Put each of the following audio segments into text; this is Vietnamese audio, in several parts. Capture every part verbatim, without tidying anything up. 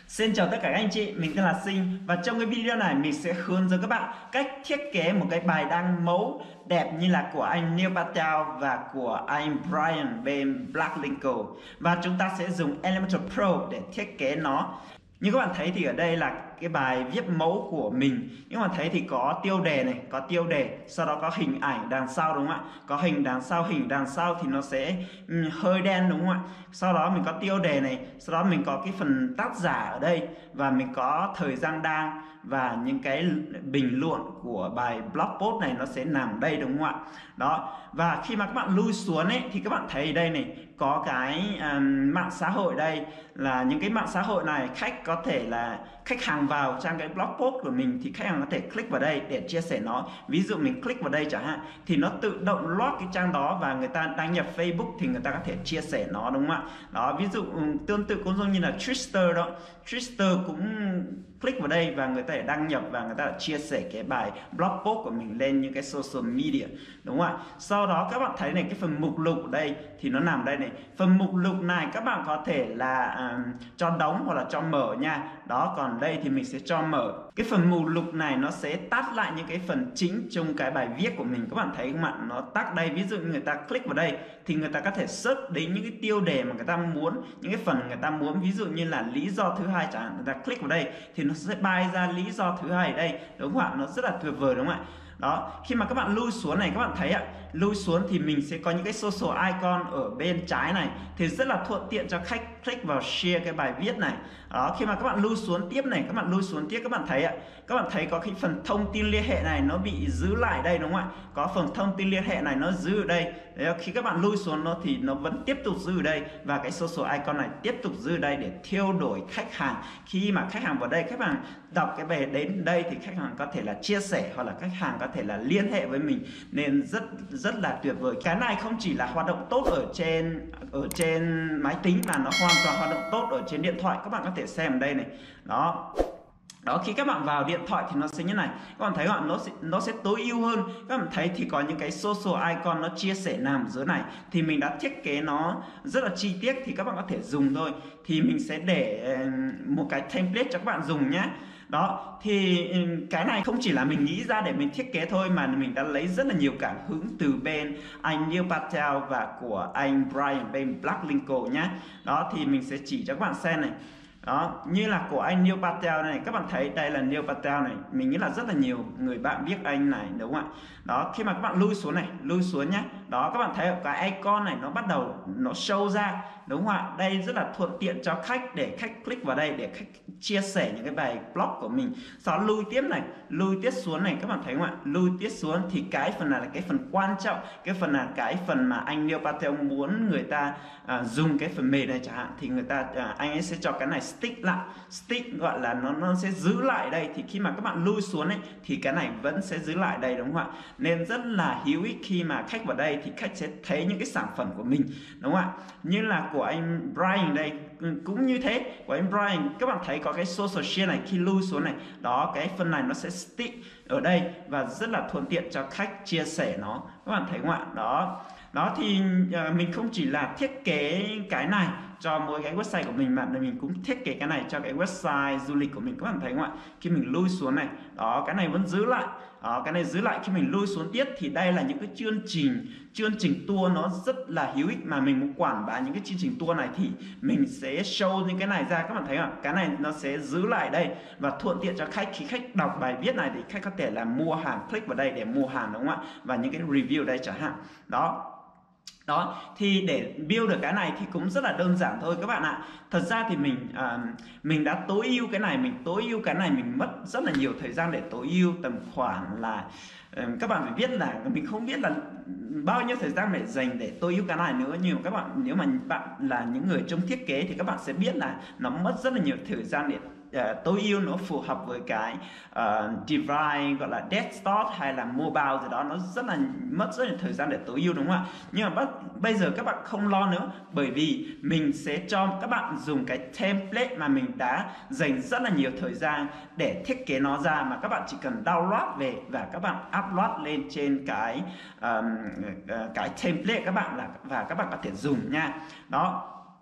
Xin chào tất cả các anh chị, mình tên là Sinh và trong cái video này mình sẽ hướng dẫn các bạn cách thiết kế một cái bài đăng mẫu đẹp như là của anh Neil Patel và của anh Brian bên Blacklinko, và chúng ta sẽ dùng Elementor Pro để thiết kế nó. Như các bạn thấy thì ở đây là cái bài viết mẫu của mình. Như các bạn thấy thì có tiêu đề này, có tiêu đề, sau đó có hình ảnh đằng sau đúng không ạ? Có hình đằng sau, hình đằng sau thì nó sẽ um, hơi đen đúng không ạ? Sau đó mình có tiêu đề này, sau đó mình có cái phần tác giả ở đây và mình có thời gian đăng và những cái bình luận của bài blog post này nó sẽ nằm đây đúng không ạ? Đó. Và khi mà các bạn lui xuống ấy thì các bạn thấy đây này có cái um, mạng xã hội đây, là những cái mạng xã hội này khách có thể là khách hàng vào trang cái blog post của mình thì khách hàng có thể click vào đây để chia sẻ nó. Ví dụ mình click vào đây chẳng hạn thì nó tự động load cái trang đó và người ta đăng nhập Facebook thì người ta có thể chia sẻ nó đúng không ạ? Đó, ví dụ tương tự cũng giống như là Twitter đó. Twitter cũng click vào đây và người ta để đăng nhập và người ta chia sẻ cái bài blog post của mình lên những cái social media đúng không ạ? Sau đó các bạn thấy này, cái phần mục lục ở đây thì nó nằm đây này. Phần mục lục này các bạn có thể là um, cho đóng hoặc là cho mở nha. Đó, còn đây thì mình sẽ cho mở. Cái phần mục lục này nó sẽ tắt lại những cái phần chính trong cái bài viết của mình. Các bạn thấy không ạ? Nó tắt đây. Ví dụ như người ta click vào đây thì người ta có thể search đến những cái tiêu đề mà người ta muốn, những cái phần người ta muốn. Ví dụ như là lý do thứ hai chẳng hạn, người ta click vào đây thì nó sẽ bay ra lý do thứ hai ở đây đúng không ạ? Nó rất là tuyệt vời đúng không ạ? Đó, khi mà các bạn lui xuống này, các bạn thấy ạ, lui xuống thì mình sẽ có những cái social icon ở bên trái này thì rất là thuận tiện cho khách click vào share cái bài viết này. Đó, khi mà các bạn lui xuống tiếp này, các bạn lui xuống tiếp các bạn thấy ạ, các bạn thấy có cái phần thông tin liên hệ này nó bị giữ lại đây đúng không ạ? Có phần thông tin liên hệ này nó giữ ở đây. Đấy, khi các bạn lui xuống nó thì nó vẫn tiếp tục giữ ở đây, và cái social icon này tiếp tục giữ ở đây để thiêu đổi khách hàng. Khi mà khách hàng vào đây, khách hàng đọc cái bài đến đây thì khách hàng có thể là chia sẻ hoặc là khách hàng có thể là liên hệ với mình, nên rất rất là tuyệt vời. Cái này không chỉ là hoạt động tốt ở trên ở trên máy tính mà nó hoàn toàn hoạt động tốt ở trên điện thoại. Các bạn có thể xem đây này. Đó. Đó, khi các bạn vào điện thoại thì nó sẽ như này. Các bạn thấy không? Nó sẽ, nó sẽ tối ưu hơn. Các bạn thấy thì có những cái social icon nó chia sẻ nằm dưới này. Thì mình đã thiết kế nó rất là chi tiết thì các bạn có thể dùng thôi. Thì mình sẽ để một cái template cho các bạn dùng nhé. Đó, thì cái này không chỉ là mình nghĩ ra để mình thiết kế thôi, mà mình đã lấy rất là nhiều cảm hứng từ bên anh Neil Patel và của anh Brian bên Blacklinko nhé. Đó, thì mình sẽ chỉ cho các bạn xem này. Đó, như là của anh Neil Patel này, các bạn thấy đây là Neil Patel này, mình nghĩ là rất là nhiều người bạn biết anh này đúng không ạ? Đó, khi mà các bạn lui xuống này, lui xuống nhé. Đó, các bạn thấy cái icon này nó bắt đầu nó show ra đúng không ạ? Đây rất là thuận tiện cho khách để khách click vào đây để khách chia sẻ những cái bài blog của mình. Sau đó lui tiếp này, lui tiếp xuống này, các bạn thấy không ạ? Lui tiếp xuống thì cái phần này là cái phần quan trọng, cái phần là cái phần mà anh Neil Patel muốn người ta à, dùng cái phần mềm này chẳng hạn, thì người ta à, anh ấy sẽ cho cái này stick lại, stick gọi là nó nó sẽ giữ lại đây. Thì khi mà các bạn lui xuống ấy thì cái này vẫn sẽ giữ lại đây đúng không ạ? Nên rất là hữu ích khi mà khách vào đây thì khách sẽ thấy những cái sản phẩm của mình đúng không ạ? Như là của anh Brian đây cũng như thế. Của anh Brian các bạn thấy có cái social share này, khi lui xuống này, đó, cái phần này nó sẽ stick ở đây và rất là thuận tiện cho khách chia sẻ nó. Các bạn thấy không ạ? Đó. Đó thì uh, mình không chỉ là thiết kế cái này cho mỗi cái website của mình mà mình cũng thiết kế cái này cho cái website du lịch của mình. Các bạn thấy không ạ? Khi mình lui xuống này, đó, cái này vẫn giữ lại. Đó, cái này giữ lại. Khi mình lui xuống tiếp thì đây là những cái chương trình chương trình tour nó rất là hữu ích, mà mình muốn quảng bá những cái chương trình tour này thì mình sẽ show những cái này ra. Các bạn thấy không ạ? Cái này nó sẽ giữ lại đây và thuận tiện cho khách. Khi khách đọc bài viết này thì khách có thể là mua hàng, click vào đây để mua hàng đúng không ạ? Và những cái review đây chẳng hạn. Đó. Đó, thì để build được cái này thì cũng rất là đơn giản thôi các bạn ạ. Thật ra thì mình à, mình đã tối ưu cái này, mình tối ưu cái này mình mất rất là nhiều thời gian để tối ưu, tầm khoảng là các bạn phải biết là mình không biết là bao nhiêu thời gian để dành để tối ưu cái này nữa. Nhưng mà các bạn, nếu mà bạn là những người trong thiết kế thì các bạn sẽ biết là nó mất rất là nhiều thời gian để Uh, tối ưu, nó phù hợp với cái uh, device gọi là desktop hay là mobile gì đó, nó rất là mất rất là thời gian để tối ưu đúng không ạ? Nhưng mà bắt, bây giờ các bạn không lo nữa, bởi vì mình sẽ cho các bạn dùng cái template mà mình đã dành rất là nhiều thời gian để thiết kế nó ra, mà các bạn chỉ cần download về và các bạn upload lên trên cái um, uh, cái template các bạn là và các bạn có thể dùng nha. Đó.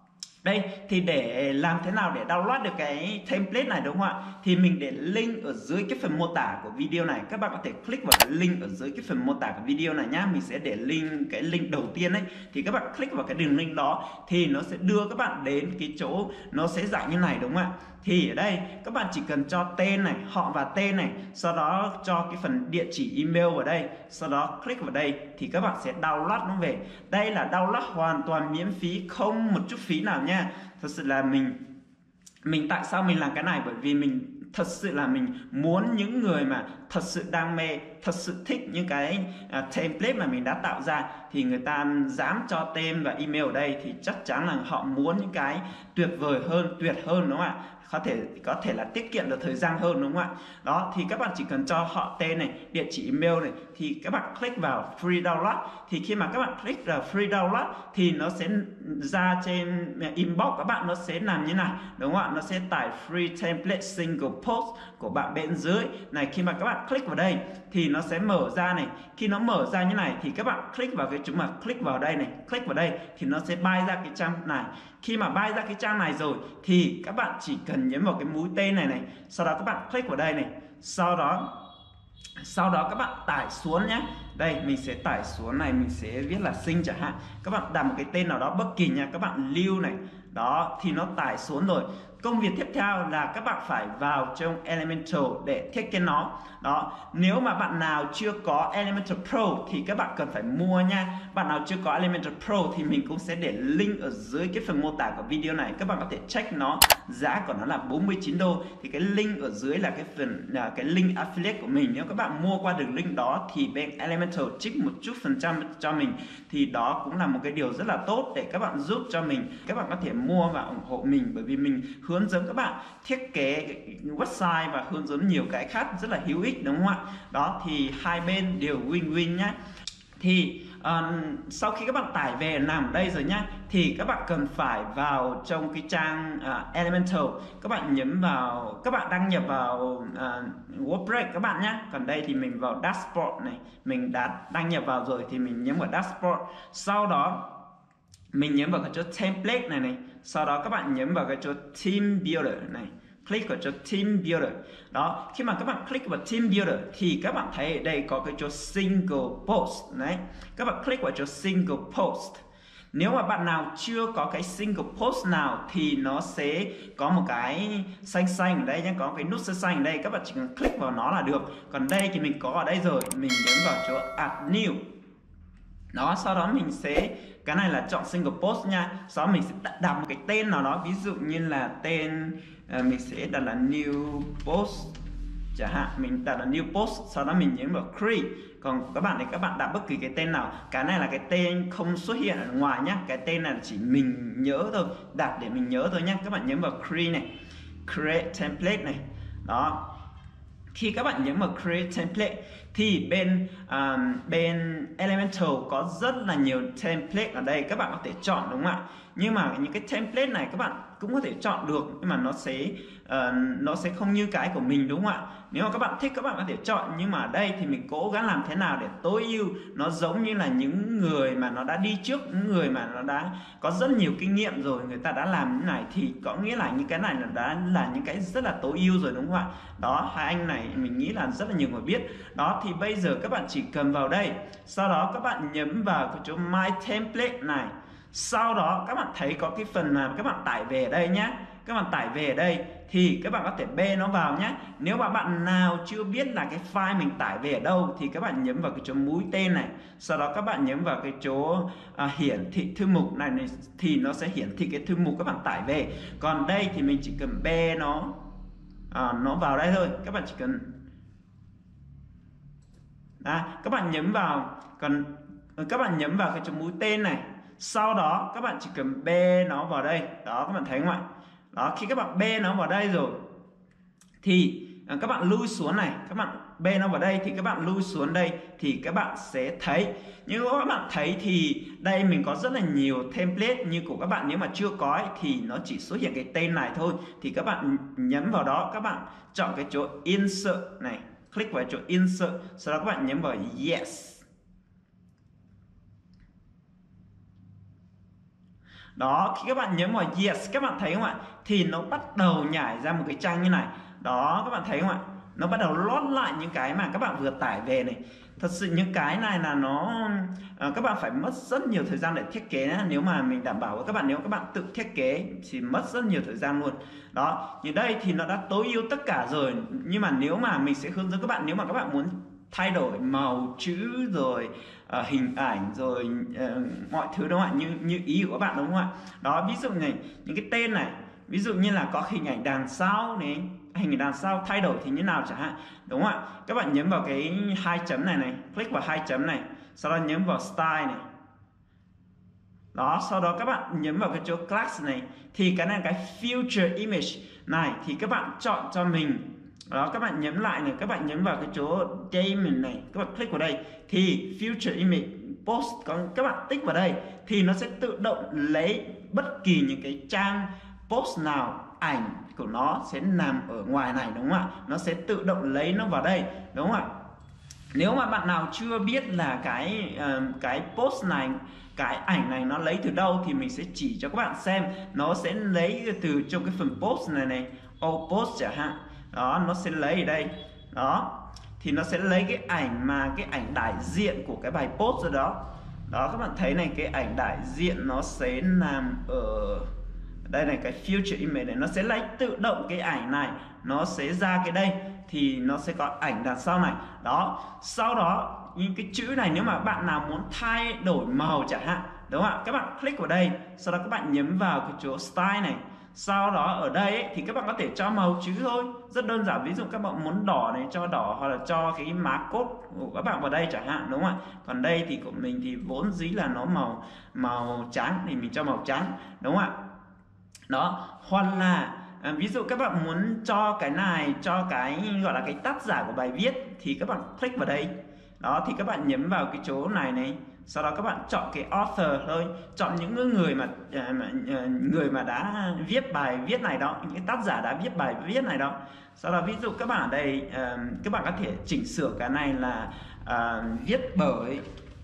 Đây thì để làm thế nào để download được cái template này đúng không ạ? Thì mình để link ở dưới cái phần mô tả của video này. Các bạn có thể click vào cái link ở dưới cái phần mô tả của video này nhá. Mình sẽ để link cái link đầu tiên ấy. Thì các bạn click vào cái đường link đó thì nó sẽ đưa các bạn đến cái chỗ nó sẽ dạng như này đúng không ạ? Thì ở đây các bạn chỉ cần cho tên này, họ và tên này, sau đó cho cái phần địa chỉ email vào đây, sau đó click vào đây thì các bạn sẽ download nó về. Đây là download hoàn toàn miễn phí, không một chút phí nào nha. Thật sự là mình mình tại sao mình làm cái này, bởi vì mình thật sự là mình muốn những người mà thật sự đam mê, thật sự thích những cái uh, template mà mình đã tạo ra thì người ta dám cho tên và email ở đây thì chắc chắn là họ muốn những cái tuyệt vời hơn, tuyệt hơn đúng không ạ? Có thể có thể là tiết kiệm được thời gian hơn đúng không ạ? Đó thì các bạn chỉ cần cho họ tên này, địa chỉ email này thì các bạn click vào free download. Thì khi mà các bạn click vào free download thì nó sẽ ra trên inbox các bạn, nó sẽ làm như này đúng không ạ? Nó sẽ tải free template single post của bạn bên dưới này. Khi mà các bạn click vào đây thì nó sẽ mở ra này. Khi nó mở ra như này thì các bạn click vào cái chúng mà click vào đây này, click vào đây thì nó sẽ bay ra cái trang này. Khi mà bay ra cái trang này rồi thì các bạn chỉ cần nhấn vào cái mũi tên này này, sau đó các bạn click vào đây này, sau đó sau đó các bạn tải xuống nhé. Đây mình sẽ tải xuống này, mình sẽ viết là Sinh chẳng hạn. Các bạn đặt một cái tên nào đó bất kỳ nha, các bạn lưu này. Đó thì nó tải xuống rồi. Công việc tiếp theo là các bạn phải vào trong Elementor để thiết kế nó. Đó, nếu mà bạn nào chưa có Elementor Pro thì các bạn cần phải mua nha. Bạn nào chưa có Elementor Pro thì mình cũng sẽ để link ở dưới cái phần mô tả của video này. Các bạn có thể check nó, giá của nó là bốn mươi chín đô. Thì cái link ở dưới là cái phần là cái link affiliate của mình. Nếu các bạn mua qua đường link đó thì bên Elementor trích một chút phần trăm cho mình. Thì đó cũng là một cái điều rất là tốt để các bạn giúp cho mình. Các bạn có thể mua và ủng hộ mình, bởi vì mình hướng dẫn các bạn thiết kế website và hướng dẫn nhiều cái khác rất là hữu ích đúng không ạ? Đó thì hai bên đều win-win nhé. Thì uh, sau khi các bạn tải về nằm ở đây rồi nhá, thì các bạn cần phải vào trong cái trang uh, Elementor. Các bạn nhấn vào, các bạn đăng nhập vào uh, WordPress các bạn nhé. Còn đây thì mình vào dashboard này, mình đã đăng nhập vào rồi thì mình nhấn vào dashboard. Sau đó mình nhấn vào cái chỗ template này này, sau đó các bạn nhấn vào cái chỗ team builder này, click vào chỗ team builder. Đó, khi mà các bạn click vào team builder thì các bạn thấy ở đây có cái chỗ single post đấy. Các bạn click vào chỗ single post. Nếu mà bạn nào chưa có cái single post nào thì nó sẽ có một cái xanh xanh ở đây nhé, có cái nút xanh xanh ở đây, các bạn chỉ cần click vào nó là được. Còn đây thì mình có ở đây rồi, mình nhấn vào chỗ add new. Đó, sau đó mình sẽ, cái này là chọn single post nha. Sau đó mình sẽ đặt một cái tên nào đó, ví dụ như là tên uh, mình sẽ đặt là new post chẳng hạn, mình đặt là new post, sau đó mình nhấn vào create. Còn các bạn thì các bạn đặt bất kỳ cái tên nào, cái này là cái tên không xuất hiện ở ngoài nhé, cái tên này chỉ mình nhớ thôi, đặt để mình nhớ thôi nhé. Các bạn nhấn vào create này, create template này. Đó, khi các bạn nhấn vào create template thì bên um, bên Elementor có rất là nhiều template ở đây, các bạn có thể chọn đúng không ạ? Nhưng mà những cái template này các bạn cũng có thể chọn được, nhưng mà nó sẽ uh, nó sẽ không như cái của mình đúng không ạ? Nếu mà các bạn thích các bạn có thể chọn, nhưng mà ở đây thì mình cố gắng làm thế nào để tối ưu nó giống như là những người mà nó đã đi trước, những người mà nó đã có rất nhiều kinh nghiệm rồi, người ta đã làm như này thì có nghĩa là những cái này là đã là những cái rất là tối ưu rồi đúng không ạ? Đó, hai anh này mình nghĩ là rất là nhiều người biết. Đó thì bây giờ các bạn chỉ cần vào đây, sau đó các bạn nhấn vào cái chỗ My Template này. Sau đó các bạn thấy có cái phần mà các bạn tải về ở đây nhé. Các bạn tải về ở đây thì các bạn có thể bê nó vào nhé. Nếu mà bạn nào chưa biết là cái file mình tải về ở đâu thì các bạn nhấn vào cái chỗ mũi tên này. Sau đó các bạn nhấn vào cái chỗ à, hiển thị thư mục này, này thì nó sẽ hiển thị cái thư mục các bạn tải về. Còn đây thì mình chỉ cần bê nó à, nó vào đây thôi. Các bạn chỉ cần à, các bạn nhấn vào, còn các bạn nhấn vào cái chỗ mũi tên này. Sau đó các bạn chỉ cần bê nó vào đây. Đó, các bạn thấy không ạ? Đó, khi các bạn bê nó vào đây rồi thì các bạn lui xuống này, các bạn bê nó vào đây thì các bạn lui xuống đây thì các bạn sẽ thấy. Nhưng các bạn thấy thì đây mình có rất là nhiều template như của các bạn. Nếu mà chưa có ấy, thì nó chỉ xuất hiện cái tên này thôi. Thì các bạn nhấn vào đó, các bạn chọn cái chỗ insert này, click vào chỗ insert, sau đó các bạn nhấn vào yes. Đó, khi các bạn nhấn vào yes, các bạn thấy không ạ, thì nó bắt đầu nhảy ra một cái trang như này. Đó, các bạn thấy không ạ, nó bắt đầu load lại những cái mà các bạn vừa tải về này. Thật sự những cái này là nó uh, các bạn phải mất rất nhiều thời gian để thiết kế nhé. Nếu mà mình đảm bảo với các bạn, nếu các bạn tự thiết kế thì mất rất nhiều thời gian luôn. Đó, như đây thì nó đã tối ưu tất cả rồi. Nhưng mà nếu mà mình sẽ hướng dẫn các bạn, nếu mà các bạn muốn thay đổi màu chữ rồi uh, hình ảnh rồi uh, mọi thứ đúng không ạ, như như ý của các bạn đúng không ạ. Đó, ví dụ này, những cái tên này, ví dụ như là có hình ảnh đằng sau này, hình ảnh đằng sau thay đổi thì như nào chẳng hạn, đúng không ạ. Các bạn nhấn vào cái hai chấm này này, click vào hai chấm này, sau đó nhấn vào style này. Đó, sau đó các bạn nhấn vào cái chỗ class này, thì cái này là cái future image này, thì các bạn chọn cho mình. Đó, các bạn nhấn lại này, các bạn nhấn vào cái chỗ diamond này, các bạn click vào đây thì future image post, còn các bạn tích vào đây thì nó sẽ tự động lấy bất kỳ những cái trang post nào, ảnh của nó sẽ nằm ở ngoài này, đúng không ạ, nó sẽ tự động lấy nó vào đây, đúng không ạ. Nếu mà bạn nào chưa biết là cái uh, cái post này, cái ảnh này nó lấy từ đâu thì mình sẽ chỉ cho các bạn xem. Nó sẽ lấy từ trong cái phần post này này, all post chẳng hạn. Đó, nó sẽ lấy ở đây. Đó, thì nó sẽ lấy cái ảnh mà cái ảnh đại diện của cái bài post rồi đó. Đó, các bạn thấy này, cái ảnh đại diện nó sẽ nằm ở đây này, cái future image này, nó sẽ lấy tự động cái ảnh này, nó sẽ ra cái đây thì nó sẽ có ảnh đằng sau này. Đó, sau đó những cái chữ này nếu mà bạn nào muốn thay đổi màu chẳng hạn, đúng không ạ, các bạn click vào đây, sau đó các bạn nhấn vào cái chỗ style này. Sau đó ở đây ấy, thì các bạn có thể cho màu chữ thôi, rất đơn giản. Ví dụ các bạn muốn đỏ này, cho đỏ, hoặc là cho cái mã code của các bạn vào đây chẳng hạn, đúng không ạ. Còn đây thì của mình thì vốn dĩ là nó màu màu trắng thì mình cho màu trắng, đúng không ạ. Đó, hoặc là à, ví dụ các bạn muốn cho cái này, cho cái gọi là cái tác giả của bài viết thì các bạn click vào đây. Đó, thì các bạn nhấn vào cái chỗ này này, sau đó các bạn chọn cái author thôi, chọn những người mà, mà người mà đã viết bài viết này đó, những cái tác giả đã viết bài viết này đó. Sau đó ví dụ các bạn ở đây uh, các bạn có thể chỉnh sửa cái này là uh, viết bởi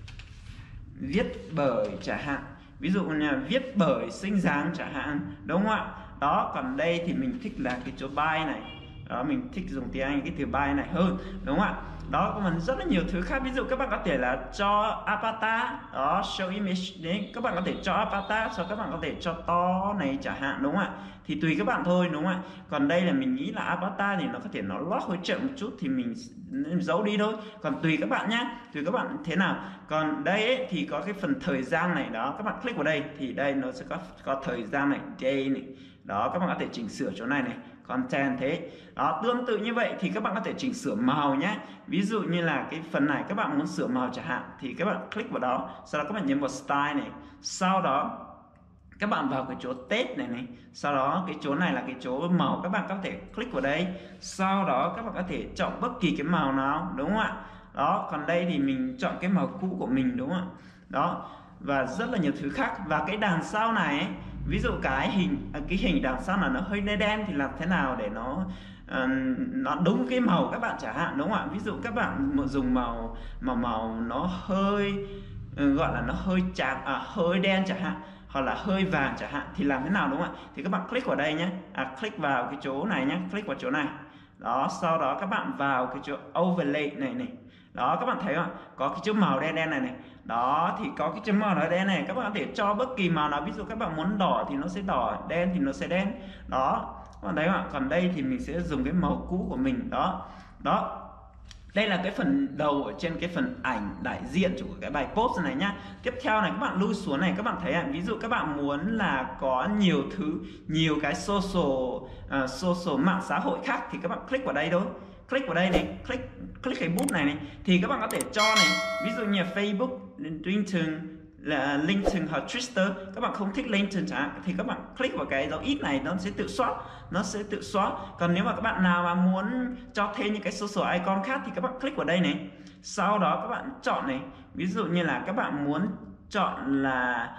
viết bởi chẳng hạn, ví dụ như viết bởi Sinh Giáng chẳng hạn, đúng không ạ. Đó, còn đây thì mình thích là cái chỗ bài này. Đó, mình thích dùng tiếng Anh cái từ bài này hơn, đúng không ạ. Đó, còn rất là nhiều thứ khác. Ví dụ các bạn có thể là cho avatar, đó, show image đấy, các bạn có thể cho avatar, sau các bạn có thể cho to này chẳng hạn, đúng không ạ. Thì tùy các bạn thôi, đúng không ạ. Còn đây là mình nghĩ là avatar thì nó có thể nó lót hơi chậm một chút thì mình giấu đi thôi. Còn tùy các bạn nhé, tùy các bạn thế nào. Còn đây ấy, thì có cái phần thời gian này, đó, các bạn click vào đây thì đây nó sẽ có có thời gian này, day này. Đó, các bạn có thể chỉnh sửa chỗ này này, content thế. Đó, tương tự như vậy thì các bạn có thể chỉnh sửa màu nhé. Ví dụ như là cái phần này các bạn muốn sửa màu chẳng hạn thì các bạn click vào đó, sau đó các bạn nhấn vào style này, sau đó các bạn vào cái chỗ Tết này này, sau đó cái chỗ này là cái chỗ màu, các bạn có thể click vào đây, sau đó các bạn có thể chọn bất kỳ cái màu nào, đúng không ạ. Đó, còn đây thì mình chọn cái màu cũ của mình, đúng không ạ. Đó, và rất là nhiều thứ khác. Và cái đằng sau này ấy, ví dụ cái hình cái hình đằng sau là nó hơi đen đen thì làm thế nào để nó uh, nó đúng cái màu các bạn chẳng hạn, đúng không ạ. Ví dụ các bạn dùng màu màu màu nó hơi uh, gọi là nó hơi trắng, à, hơi đen chẳng hạn, hoặc là hơi vàng chẳng hạn thì làm thế nào, đúng không ạ. Thì các bạn click vào đây nhé, à, click vào cái chỗ này nhé, click vào chỗ này. Đó, sau đó các bạn vào cái chỗ overlay này này. Đó, các bạn thấy không? Có cái chữ màu đen đen này này. Đó, thì có cái chữ màu đen này, các bạn có thể cho bất kỳ màu nào. Ví dụ các bạn muốn đỏ thì nó sẽ đỏ, đen thì nó sẽ đen. Đó, các bạn thấy không ạ? Còn đây thì mình sẽ dùng cái màu cũ của mình. Đó, đó. Đây là cái phần đầu ở trên cái phần ảnh đại diện của cái bài post này nhá. Tiếp theo này, các bạn lui xuống này, các bạn thấy ạ, ví dụ các bạn muốn là có nhiều thứ, nhiều cái social uh, social mạng xã hội khác thì các bạn click vào đây thôi. Click vào đây này, click click cái bút này này thì các bạn có thể cho này, ví dụ như Facebook, LinkedIn, là LinkedIn hoặc Twitter. Các bạn không thích LinkedIn chẳng hạn thì các bạn click vào cái dấu ít này, nó sẽ tự xóa, nó sẽ tự xóa. Còn nếu mà các bạn nào mà muốn cho thêm những cái social icon khác thì các bạn click vào đây này, sau đó các bạn chọn này, ví dụ như là các bạn muốn chọn là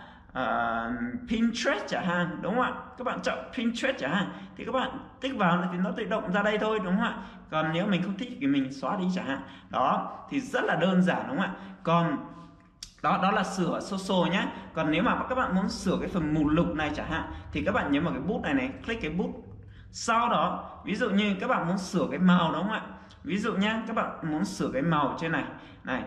uh, Pinterest chẳng hạn, đúng không ạ. Các bạn chọn Pinterest chẳng hạn thì các bạn tích vào thì nó tự động ra đây thôi, đúng không ạ. Còn nếu mình không thích thì mình xóa đi chẳng hạn. Đó, thì rất là đơn giản, đúng không ạ. Còn Đó, đó là sửa social nhé. Còn nếu mà các bạn muốn sửa cái phần mục lục này chẳng hạn thì các bạn nhấn vào cái bút này này, click cái bút. Sau đó ví dụ như các bạn muốn sửa cái màu, đúng không ạ? Ví dụ nhé, các bạn muốn sửa cái màu trên này này.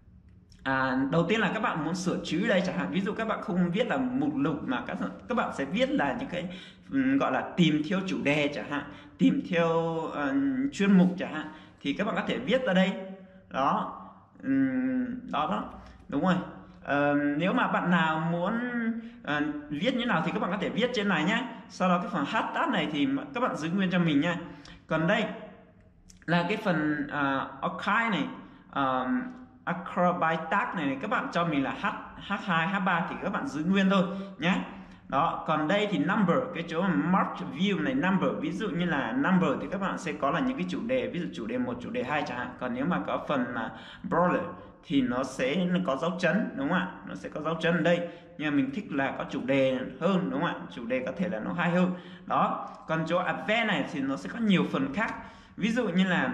À, đầu tiên là các bạn muốn sửa chữ đây chẳng hạn. Ví dụ các bạn không viết là mục lục mà các các bạn sẽ viết là những cái um, gọi là tìm theo chủ đề chẳng hạn, tìm theo uh, chuyên mục chẳng hạn, thì các bạn có thể viết ra đây. Đó, um, đó đó, đúng rồi. Uh, nếu mà bạn nào muốn uh, viết như nào thì các bạn có thể viết trên này nhé. Sau đó cái phần hashtag này thì các bạn giữ nguyên cho mình nha. Còn đây là cái phần uh, archive này, uh, Acrobat tag này, này các bạn cho mình là H, H2, H ba thì các bạn giữ nguyên thôi nhé. Đó, còn đây thì number, cái chỗ mark view này number, ví dụ như là number thì các bạn sẽ có là những cái chủ đề, ví dụ chủ đề một, chủ đề hai chẳng hạn. Còn nếu mà có phần là border thì nó sẽ nó có dấu chấm, đúng không ạ? Nó sẽ có dấu chấm ở đây. Nhưng mà mình thích là có chủ đề hơn, đúng không ạ? Chủ đề có thể là nó hay hơn. Đó, còn chỗ advanced này thì nó sẽ có nhiều phần khác. Ví dụ như là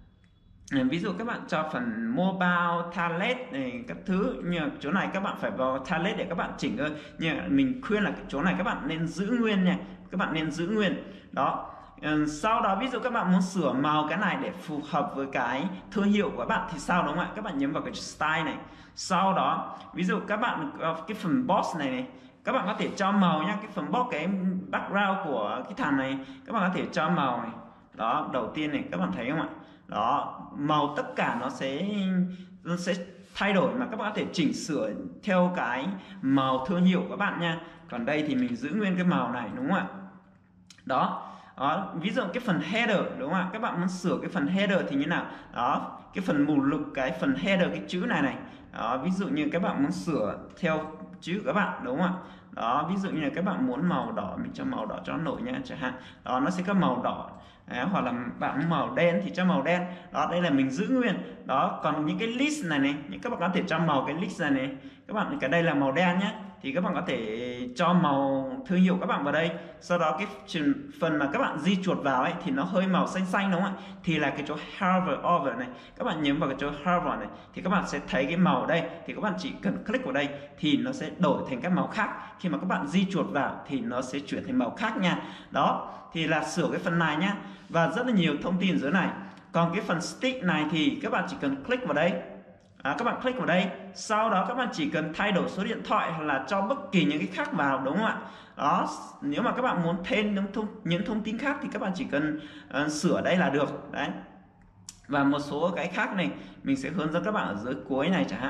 ví dụ các bạn cho phần mobile talent này các thứ, nhưng chỗ này các bạn phải vào talent để các bạn chỉnh thôi. Nhưng mình khuyên là chỗ này các bạn nên giữ nguyên nha, các bạn nên giữ nguyên. Đó, sau đó ví dụ các bạn muốn sửa màu cái này để phù hợp với cái thương hiệu của các bạn thì sao, đúng không ạ? Các bạn nhấn vào cái style này. Sau đó ví dụ các bạn cái phần box này này, các bạn có thể cho màu nhá. Cái phần box, cái background của cái thằng này các bạn có thể cho màu này. Đó, đầu tiên này các bạn thấy không ạ? Đó, màu tất cả nó sẽ nó sẽ thay đổi, mà các bạn có thể chỉnh sửa theo cái màu thương hiệu của các bạn nha. Còn đây thì mình giữ nguyên cái màu này, đúng không ạ? Đó, đó, ví dụ cái phần header, đúng không ạ? Các bạn muốn sửa cái phần header thì như nào? Đó, cái phần mục lục, cái phần header, cái chữ này này. Đó, ví dụ như các bạn muốn sửa theo chữ của các bạn, đúng không ạ? Đó, ví dụ như là các bạn muốn màu đỏ, mình cho màu đỏ cho nó nổi nha chẳng hạn. Đó, nó sẽ có màu đỏ. Đấy, hoặc là bạn màu đen thì cho màu đen. Đó, đây là mình giữ nguyên. Đó, còn những cái list này này, những các bạn có thể cho màu cái list này này. Các bạn, cái đây là màu đen nhé, thì các bạn có thể cho màu thương hiệu các bạn vào đây. Sau đó cái phần mà các bạn di chuột vào ấy thì nó hơi màu xanh xanh, đúng không ạ? Thì là cái chỗ hover over này, các bạn nhấn vào cái chỗ hover này thì các bạn sẽ thấy cái màu ở đây, thì các bạn chỉ cần click vào đây thì nó sẽ đổi thành các màu khác. Khi mà các bạn di chuột vào thì nó sẽ chuyển thành màu khác nha. Đó, thì là sửa cái phần này nhá. Và rất là nhiều thông tin dưới này. Còn cái phần stick này thì các bạn chỉ cần click vào đây. À, các bạn click vào đây, sau đó các bạn chỉ cần thay đổi số điện thoại hoặc là cho bất kỳ những cái khác vào, đúng không ạ? Đó, nếu mà các bạn muốn thêm những thông, những thông tin khác thì các bạn chỉ cần uh, sửa đây là được. Đấy. Và một số cái khác này mình sẽ hướng dẫn các bạn ở dưới cuối này chẳng hạn.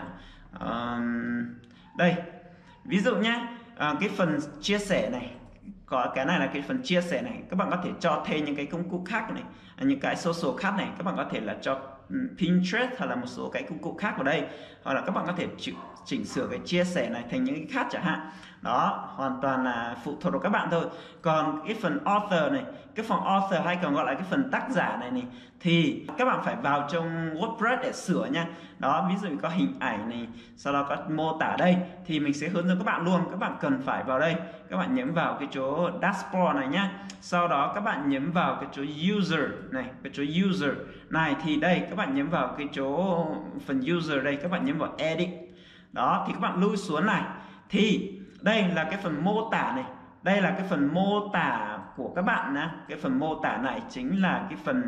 Uh, đây, ví dụ nhé, uh, cái phần chia sẻ này, có cái này là cái phần chia sẻ này, các bạn có thể cho thêm những cái công cụ khác này, những cái social khác này, các bạn có thể là cho Pinterest hoặc là một số cái công cụ khác vào đây, hoặc là các bạn có thể chỉnh sửa cái chia sẻ này thành những cái khác chẳng hạn. Đó, hoàn toàn là phụ thuộc vào các bạn thôi. Còn cái phần author này, cái phần author hay còn gọi là cái phần tác giả này này, thì các bạn phải vào trong WordPress để sửa nha. Đó, ví dụ có hình ảnh này, sau đó có mô tả đây thì mình sẽ hướng dẫn các bạn luôn. Các bạn cần phải vào đây, các bạn nhấn vào cái chỗ dashboard này nhá. Sau đó các bạn nhấn vào cái chỗ user này, cái chỗ user này thì đây các bạn nhấn vào cái chỗ phần user đây, các bạn nhấn vào edit. Đó, thì các bạn lui xuống này thì đây là cái phần mô tả này, đây là cái phần mô tả của các bạn nhá. Cái phần mô tả này chính là cái phần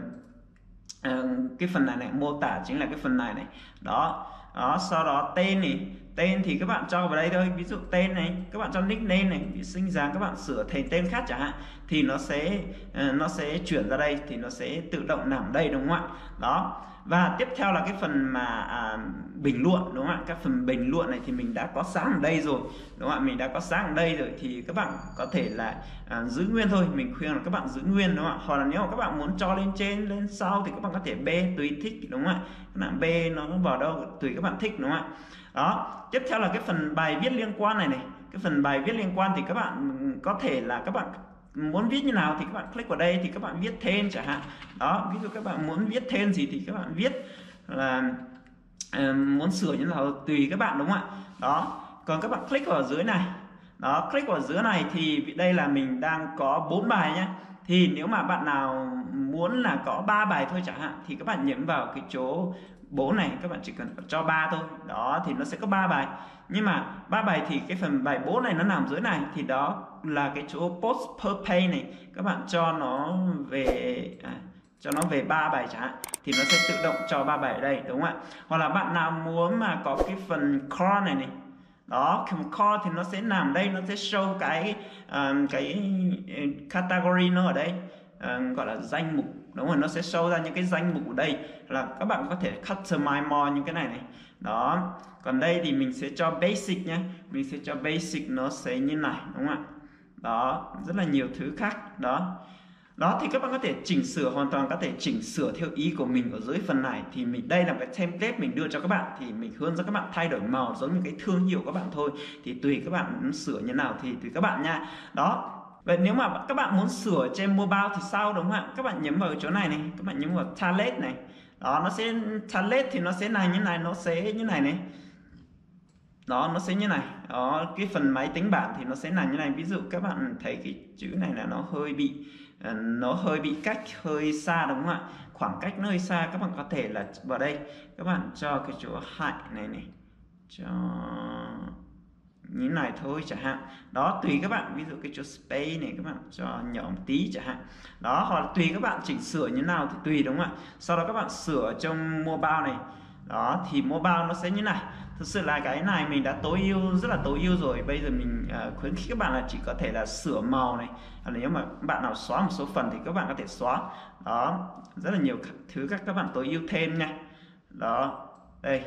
uh, cái phần này này, mô tả chính là cái phần này này. Đó, đó, sau đó tên này, tên thì các bạn cho vào đây thôi. Ví dụ tên này các bạn cho nickname này, bị sinh dáng các bạn sửa thành tên khác chẳng hạn thì nó sẽ uh, nó sẽ chuyển ra đây, thì nó sẽ tự động nằm đây, đúng không ạ? Đó, và tiếp theo là cái phần mà à, bình luận, đúng không ạ? Các phần bình luận này thì mình đã có sẵn ở đây rồi, đúng không ạ? Mình đã có sẵn ở đây rồi thì các bạn có thể là à, giữ nguyên thôi. Mình khuyên là các bạn giữ nguyên, đúng không ạ? Hoặc là nếu mà các bạn muốn cho lên trên lên sau thì các bạn có thể B tùy thích, đúng không ạ? Các bạn B nó vào đâu tùy các bạn thích, đúng không ạ? Đó, tiếp theo là cái phần bài viết liên quan này này. Cái phần bài viết liên quan thì các bạn có thể là các bạn muốn viết như nào thì các bạn click vào đây thì các bạn viết thêm chẳng hạn. Đó, ví dụ các bạn muốn viết thêm gì thì các bạn viết, là uh, muốn sửa như nào tùy các bạn, đúng không ạ? Đó, còn các bạn click vào dưới này. Đó, click vào dưới này thì đây là mình đang có bốn bài nhé. Thì nếu mà bạn nào muốn là có ba bài thôi chẳng hạn thì các bạn nhấn vào cái chỗ bốn này các bạn chỉ cần cho ba thôi, đó thì nó sẽ có ba bài. Nhưng mà ba bài thì cái phần bài bốn này nó nằm dưới này, thì đó là cái chỗ post per page này, các bạn cho nó về à, cho nó về ba bài chẳng hạn, thì nó sẽ tự động cho ba bài ở đây, đúng không ạ? Hoặc là bạn nào muốn mà có cái phần core này này, đó phần core thì nó sẽ nằm đây, nó sẽ show cái uh, cái category nó ở đây, uh, gọi là danh mục, đúng rồi, nó sẽ show ra những cái danh mục ở đây, là các bạn có thể customize more những cái này này, đó. Còn đây thì mình sẽ cho basic nhé, mình sẽ cho basic, nó sẽ như này, đúng không ạ? Đó, rất là nhiều thứ khác, đó. Đó thì các bạn có thể chỉnh sửa, hoàn toàn có thể chỉnh sửa theo ý của mình ở dưới phần này. Thì mình đây là cái template mình đưa cho các bạn, thì mình hướng dẫn các bạn thay đổi màu giống như cái thương hiệu các bạn thôi. Thì tùy các bạn muốn sửa như nào thì tùy các bạn nha. Đó. Vậy nếu mà các bạn muốn sửa trên mobile thì sao, đúng không ạ? Các bạn nhấn vào chỗ này này, các bạn nhấn vào Talent này. Đó, nó sẽ Talent thì nó sẽ là như này, nó sẽ như này này. Đó, nó sẽ như này. Đó, cái phần máy tính bảng thì nó sẽ là như này. Ví dụ các bạn thấy cái chữ này là nó hơi bị nó hơi bị cách hơi xa, đúng không ạ? Khoảng cách nó hơi xa, các bạn có thể là vào đây các bạn cho cái chỗ height này này, cho như này thôi chẳng hạn. Đó, tùy các bạn, ví dụ cái chỗ space này các bạn cho nhỏ một tí chẳng hạn. Đó, hoặc là tùy các bạn chỉnh sửa như nào thì tùy, đúng không ạ? Sau đó các bạn sửa trong mobile này. Đó, thì mobile nó sẽ như này. Thực sự là cái này mình đã tối ưu, rất là tối ưu rồi. Bây giờ mình uh, khuyến khích các bạn là chỉ có thể là sửa màu này, hoặc là nếu mà bạn nào xóa một số phần thì các bạn có thể xóa. Đó, rất là nhiều thứ các các bạn tối ưu thêm nha. Đó, đây.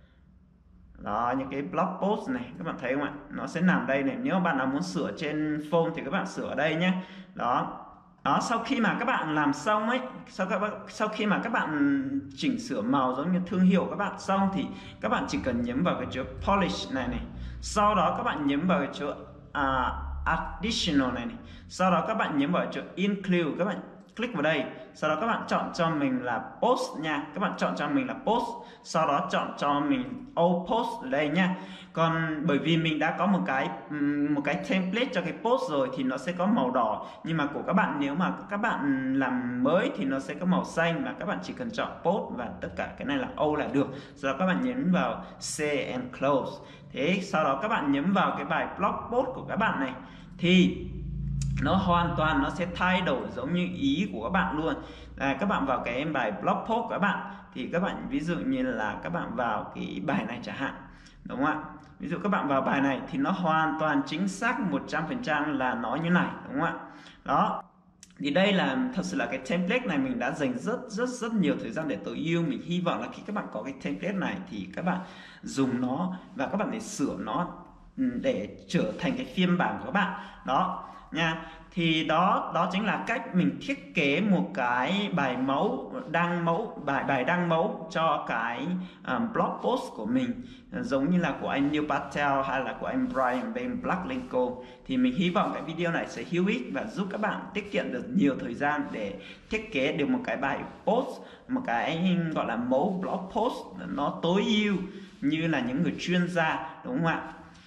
Đó, những cái blog post này các bạn thấy không ạ? Nó sẽ nằm đây này. Nếu mà bạn nào muốn sửa trên phone thì các bạn sửa ở đây nhé. Đó. Đó, sau khi mà các bạn làm xong ấy, sau các bạn sau khi mà các bạn chỉnh sửa màu giống như thương hiệu các bạn xong, thì các bạn chỉ cần nhấn vào cái chỗ polish này này. Sau đó các bạn nhấn vào cái chỗ uh, additional này này. Sau đó các bạn nhấn vào chỗ include, các bạn click vào đây. Sau đó các bạn chọn cho mình là post nha. Các bạn chọn cho mình là post. Sau đó chọn cho mình all post ở đây nha. Còn bởi vì mình đã có một cái một cái template cho cái post rồi thì nó sẽ có màu đỏ, nhưng mà của các bạn nếu mà các bạn làm mới thì nó sẽ có màu xanh, và các bạn chỉ cần chọn post và tất cả cái này là all là được. Sau đó các bạn nhấn vào save and close. Thế sau đó các bạn nhấn vào cái bài blog post của các bạn này, thì nó hoàn toàn nó sẽ thay đổi giống như ý của các bạn luôn. À, các bạn vào cái bài blog post của các bạn, thì các bạn ví dụ như là các bạn vào cái bài này chẳng hạn, đúng không ạ? Ví dụ các bạn vào bài này thì nó hoàn toàn chính xác một trăm phần trăm là nó như này, đúng không ạ? Đó. Thì đây là thật sự là cái template này mình đã dành rất rất rất nhiều thời gian để tối ưu. Mình hy vọng là khi các bạn có cái template này thì các bạn dùng nó và các bạn để sửa nó để trở thành cái phiên bản của các bạn. Đó nha. Thì đó đó chính là cách mình thiết kế một cái bài mẫu đăng mẫu bài bài đăng mẫu cho cái um, blog post của mình, giống như là của anh Neil Patel hay là của anh Brian Ben Blacklinko. Thì mình hy vọng cái video này sẽ hữu ích và giúp các bạn tiết kiệm được nhiều thời gian để thiết kế được một cái bài post, một cái gọi là mẫu blog post nó tối ưu như là những người chuyên gia, đúng không ạ?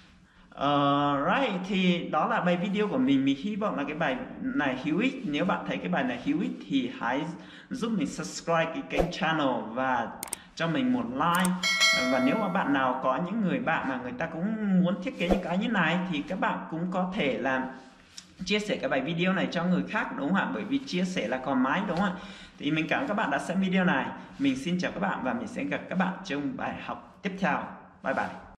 Uh, right, thì đó là bài video của mình. Mình hy vọng là cái bài này hữu ích. Nếu bạn thấy cái bài này hữu ích thì hãy giúp mình subscribe cái kênh channel và cho mình một like. Và nếu mà bạn nào có những người bạn mà người ta cũng muốn thiết kế những cái như này thì các bạn cũng có thể làm chia sẻ cái bài video này cho người khác, đúng không ạ? Bởi vì chia sẻ là còn mãi, đúng không ạ? Thì mình cảm ơn các bạn đã xem video này. Mình xin chào các bạn và mình sẽ gặp các bạn trong bài học tiếp theo. Bye bye.